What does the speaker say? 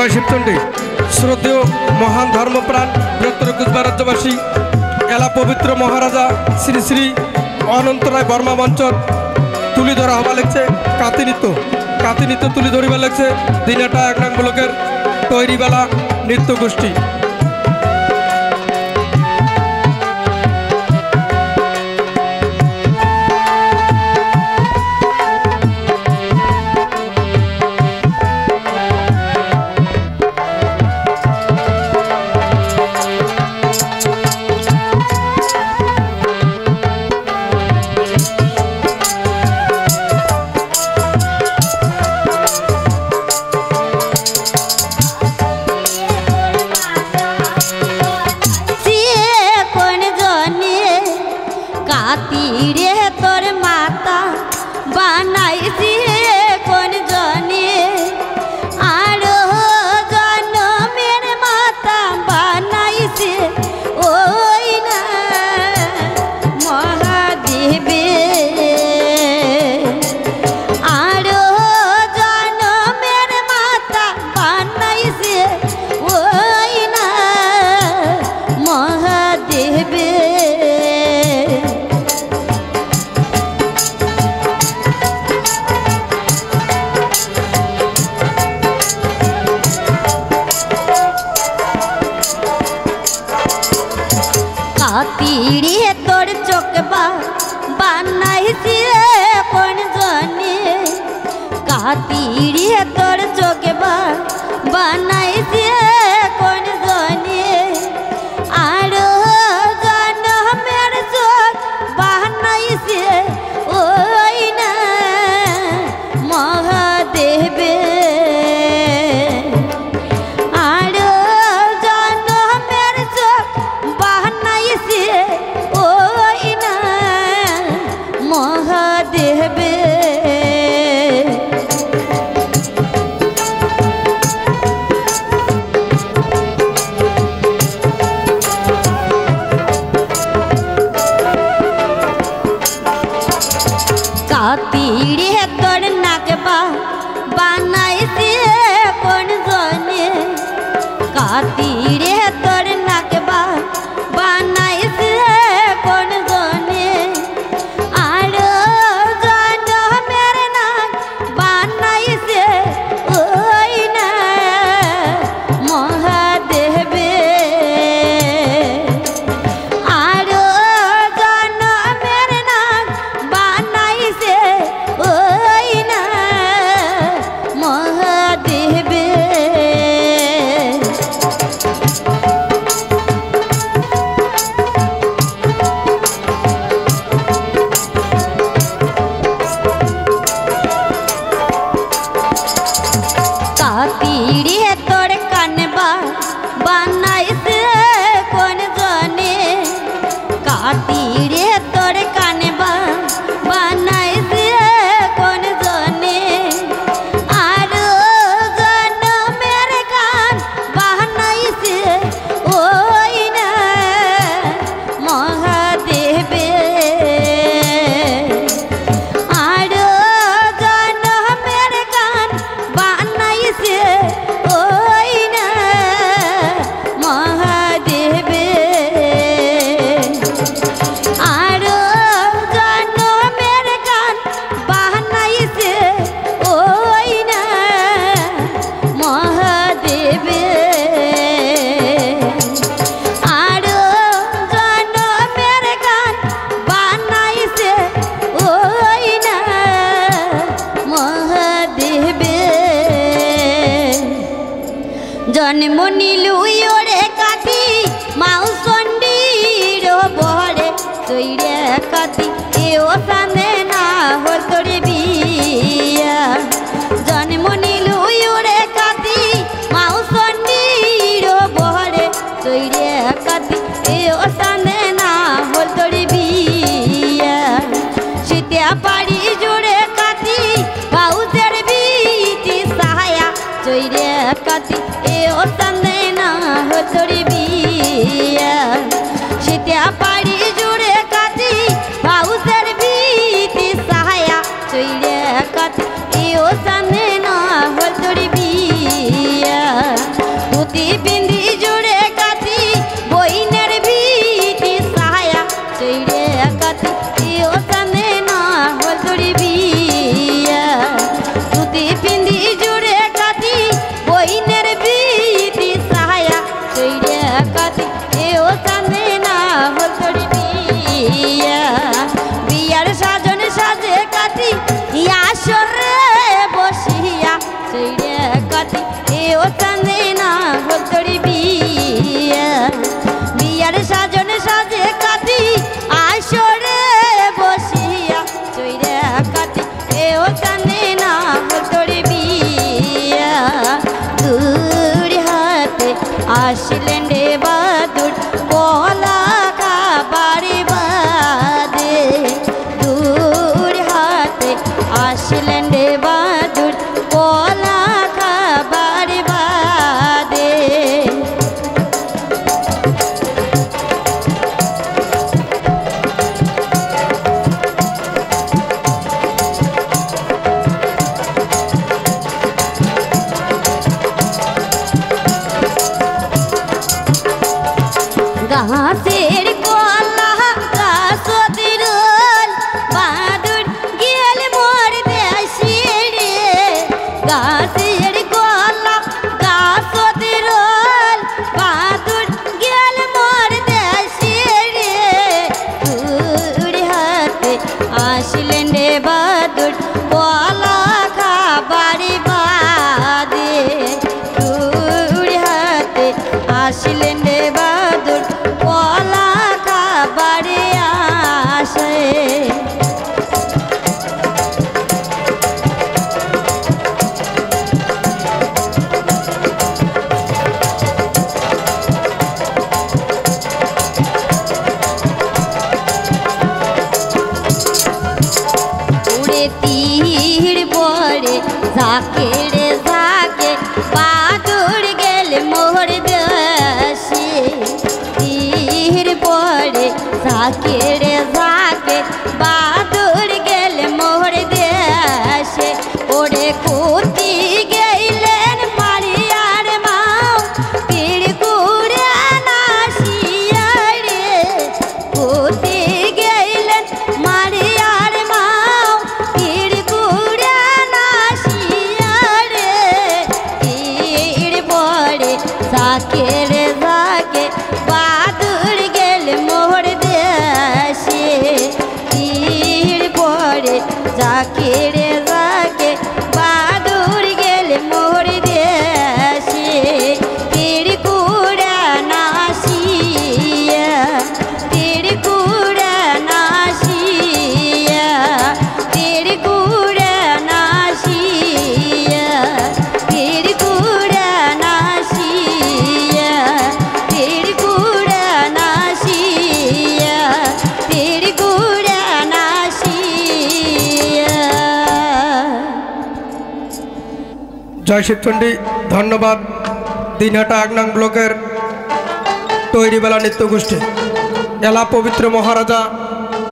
জয় শিবচণ্ডী। শ্রদ্ধেয় মহান ধর্মপ্রাণ বৃহত্তর কুচবিহার রাজ্যবাসী এলা পবিত্র মহারাজা শ্রী শ্রী অনন্ত রায় বর্মা মঞ্চর তুলি ধরা হওয়া লাগছে কাতি নৃত্য তুলি ধরিবার লাগছে দিনাটা 1 নং ব্লকের তৈরিবেলা নৃত্য গোষ্ঠী। जन्म नीलू ओरे काठी माउसंडीर बहरे तैरे काठी एओ साने ना हो तोरे बिया जन्म नीलू ओरे काठी माउसंडीर बहरे तैरे काठी एओ साने ना हो तोरे बिया सीता पाड़ी जोड़े काठी बाउसेर बीती सहाया तैरे काठी एओ साने ना हो तोरे बिया सीता पाड़ी जोड़े काठी बाउसेर बीती सहाया तैरे काठी एओ साने ना हो तोरे बिया। আসলেন রে বাদুর কলা খাবারে বাদে দূর হাতে আসলেন রে বাদুর কলা খাবারে বাদে গাছের কলা গাছ দিরল বাদুর গেল মোর দেশে রে গাছের কলা গাছ দিরল বাদুর গেল মোর দেশে রে দূর হাতে আসলেন রে বাদুর কলা খাবারে বাদে দূর হাতে আসলেন রে বাদুর কলা খাবারে আসে উড়ে তীর পড়ে ঝাঁকে রে ঝাঁকে বাদুর গেল মোর দেশে তীর পড়ে ঝাঁকে রে ঝাঁকে বাদুর গেল মোর দেশে ওরে কুতি গেলেন মারিয়ার মাও তীর কুড়ে নাসিয়া রে কুতি গেলেন মারিয়ার মাও তীর কুড়ে নাসিয়া রে তীর পড়ে ঝাঁকে রে ঝাঁকে বাদুর গেল মোর দেশে তীর পড়ে ঝাঁকে রে ঝাঁকে বাদুর গেল মোর দেশে তীর কুড়া নাসিয়া তীর কুড়া নাসিয়া তীর কুড়া নাসিয়া তীর কুড়া নাসিয়া তীর কুড়া নাসিয়া তীর কুড়া নাসিয়া। জয় শিবচণ্ডী। ধন্যবাদ দিনহাটা 1 নং ব্লকের তৈরিবেলা নৃত্য গোষ্ঠী এলা পবিত্র মহারাজা